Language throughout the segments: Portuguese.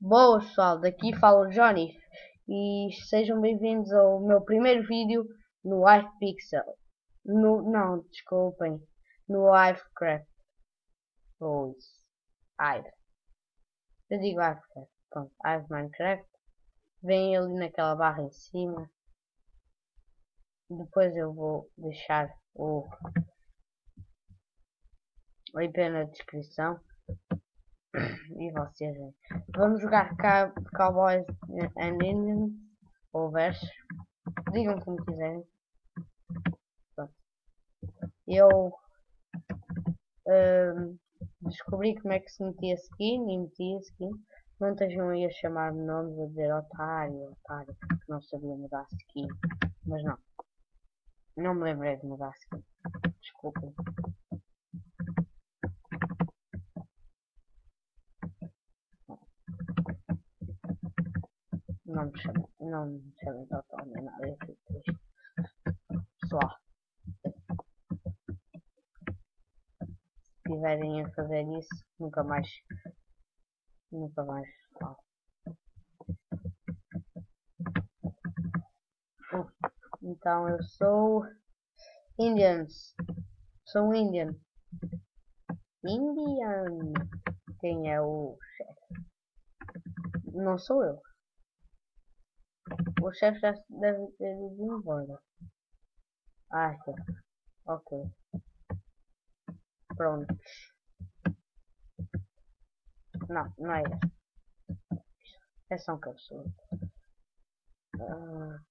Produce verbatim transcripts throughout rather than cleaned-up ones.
Boa pessoal, daqui fala o Johnny e sejam bem-vindos ao meu primeiro vídeo no iFixel. No, não, desculpem, no Ivecraft. Ou isso, Ive. Eu digo Ivecraft, pronto, Ive Minecraft. Vem ali naquela barra em cima. Depois eu vou deixar o link na descrição. E vocês vêm. Vamos jogar Cowboys and Indians ou versus. Digam como quiserem. Pronto. Eu uh, descobri como é que se metia skin e metia skin. Não estejam aí a chamar-me nomes, a dizer otário, otário, porque não sabia mudar skin. Mas não. Não me lembrei de mudar skin. Desculpem. Não me chamem, não me chamem de otário nem nada. Eu fico triste. Pessoal. Se estiverem a fazer isso, nunca mais, nunca mais falo. Uh, então eu sou Indians, sou Indian. Indian. Quem é o chefe? Não sou eu. O chefe já deve ter ido embora. Ah, aqui. Ok. Pronto. Não, não é esse. É só um capsule. Ah.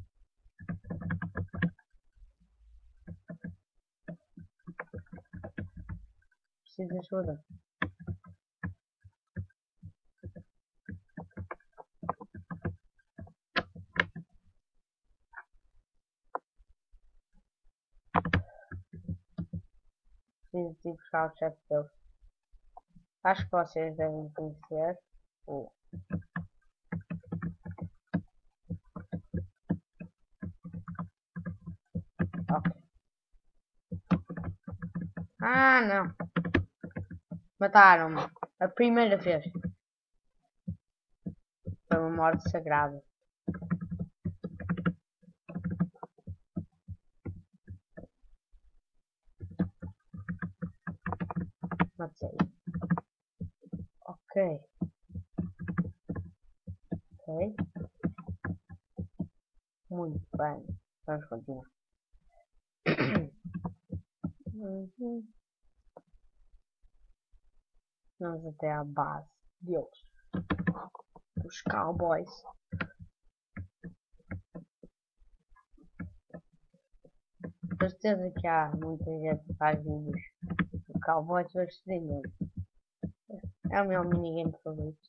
Preciso de ajuda. Preciso de ir buscar o chefe deles. Acho que vocês devem conhecer o... Ok. Ah, não. Mataram-me. A primeira vez. Foi uma morte sagrada. Matei. Ok. Ok. Muito bem. Vamos continuar. Uhum. Vamos até à base deles. Os cowboys. Com certeza que há muita gente que faz vídeos de cowboys versus Indians. É o meu minigame favorito.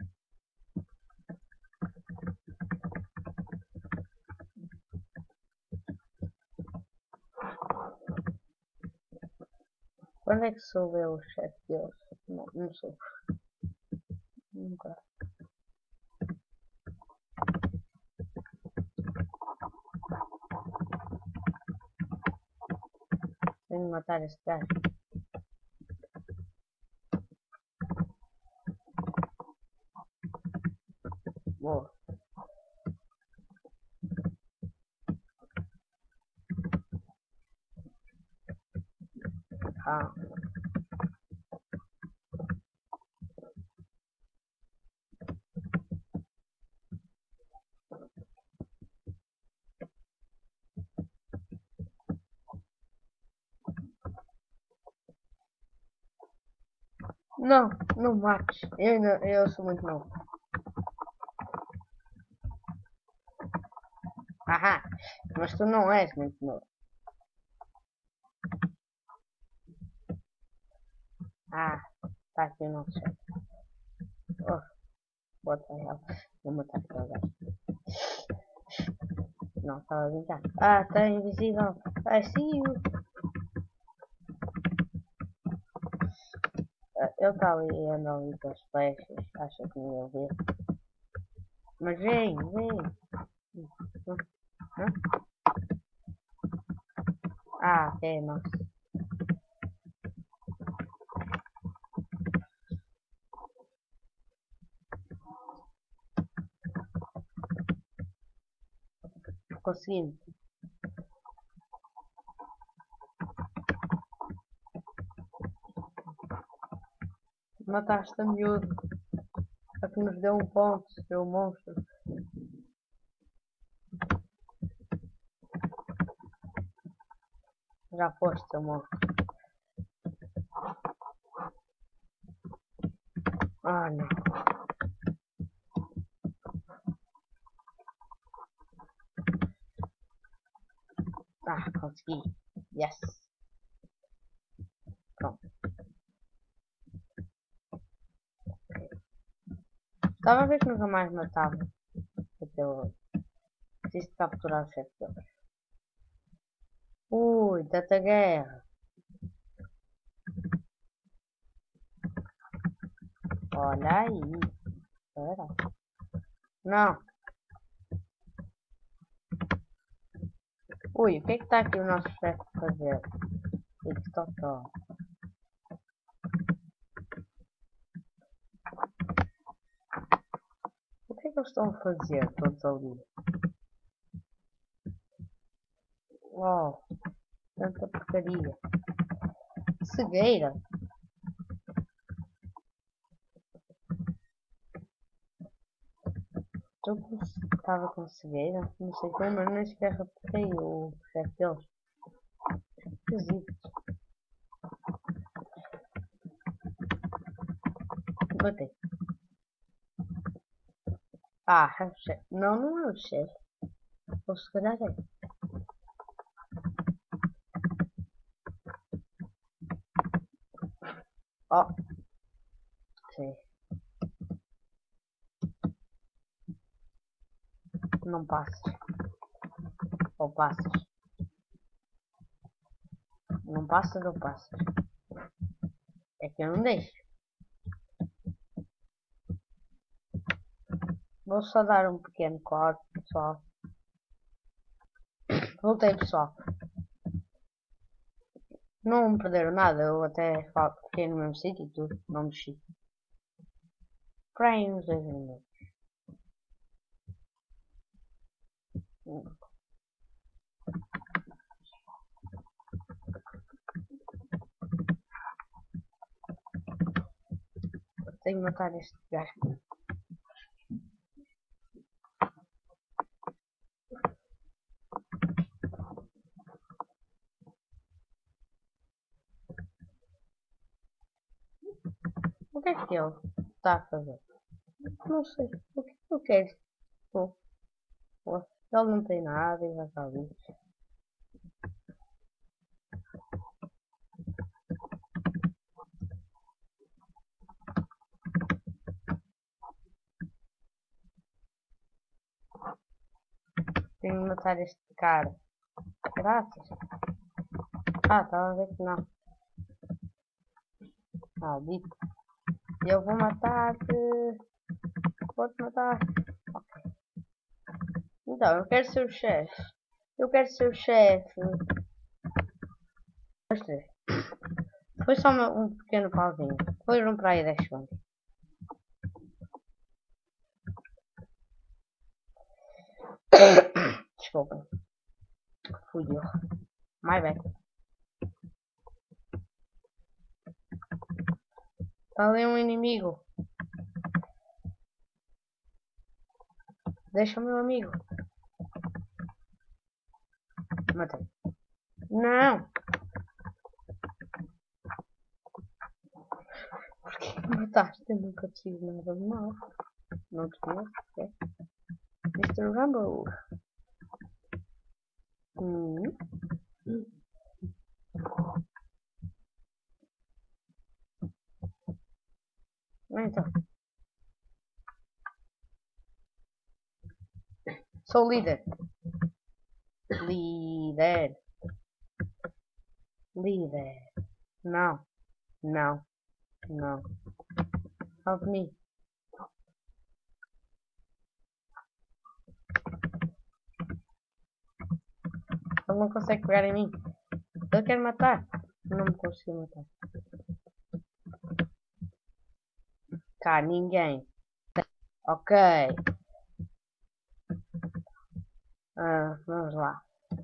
Quando é que sou eu o chefe deles? Não, não sou. Nunca. Tenho de matar este gajo. Boa. Ah. Não, não mates. Eu, ainda, eu sou muito novo. Ahá, mas tu não és muito novo. Ah, está aqui o nosso chefe. Oh, what the hell. Vou matar aquele gajo. Não, estava a brincar. Ah, está invisível. I see you. Ele está ali e anda ali com as flechas. Acha que não ia ver. Mas vem, vem. Hã? Ah, é nosso. conseguimos. Mataste a miúdo. A que nos deu um ponto, seu monstro. Já foste, seu monstro. Ah, não. Ah, consegui. Yes. Pronto. Estava a ver que nunca mais matava. Até hoje. Preciso de capturar o chefe deles. Ui, tanta guerra. Olha aí. Espera. Não. Ui, o que é que está aqui o nosso chefe a fazer? Tic-toc-toc. O que é que eles estão a fazer todos ali? Uau, tanta porcaria. Cegueira. Eu estava com cegueira, não sei como, mas nem sequer reparei o chefe deles. Esquisito. Matei. Ah, é o chefe. Não, não é o chefe. Ou se calhar é. Ó. Oh. Sim. Não passas. Ou passas. Não passas ou passas. É que eu não deixo. Vou só dar um pequeno corte, pessoal. Voltei, pessoal. Não me perderam nada, eu até fiquei no mesmo sítio e tudo, não mexi. Para aí uns dois minutos. Tenho que matar este gajo. O que é que ele está a fazer? Não sei. O que eu quero? Oh, oh. Ele não tem nada e vai estar ali. Tenho que matar este cara. Graças. Ah, estava a ver que não. Ah, dito. Eu vou matar-te. Vou-te matar. Ok. Então, eu quero ser o chefe. Eu quero ser o chefe. Foi só uma, um pequeno pauzinho. Foram para aí dez segundos. Desculpem. Fui eu. My bad. Está ali um inimigo. Deixa o meu amigo. Matei. Não! Porquê que mataste? Eu nunca te fiz nada de mal. Não te conheço, é? mister Rumble. Hum. Então. Sou líder. Líder. Líder. Não. Não. Não. Help me. Ele não consegue pegar em mim. Ele quer matar. Não me conseguiu matar. Cá, ninguém. Ok. Ah, vamos lá.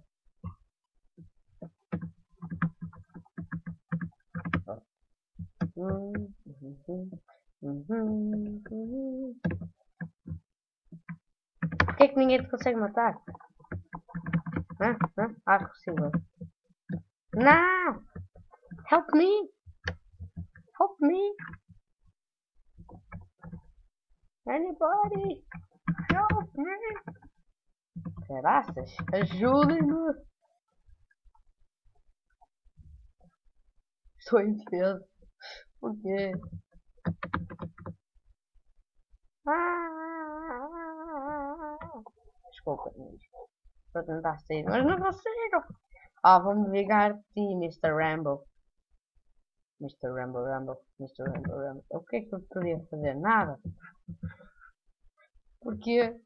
Por que é que ninguém te consegue matar? Hã? Hã? Ah, consigo. Não! Help me! Help me! Anybody! Help me! Caraças! Ajudem-me! Estou indefeso. Por quê? Ah! Desculpa, estou a tentar sair, mas não consigo! Ah, vou-me ligar de ti, mister Rambo. mister Rambo, Rambo, mister Rambo, Rambo. O que é que eu podia fazer? Nada. Porque...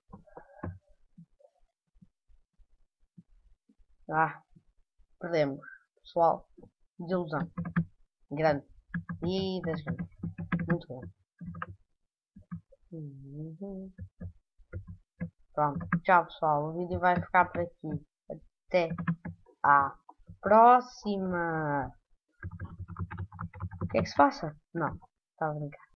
Ah, perdemos. Pessoal, desilusão. Grande. E das grandes. Muito grande. Pronto. Tchau, pessoal. O vídeo vai ficar por aqui. Até à próxima. O que é que se passa? Não. Estava a brincar.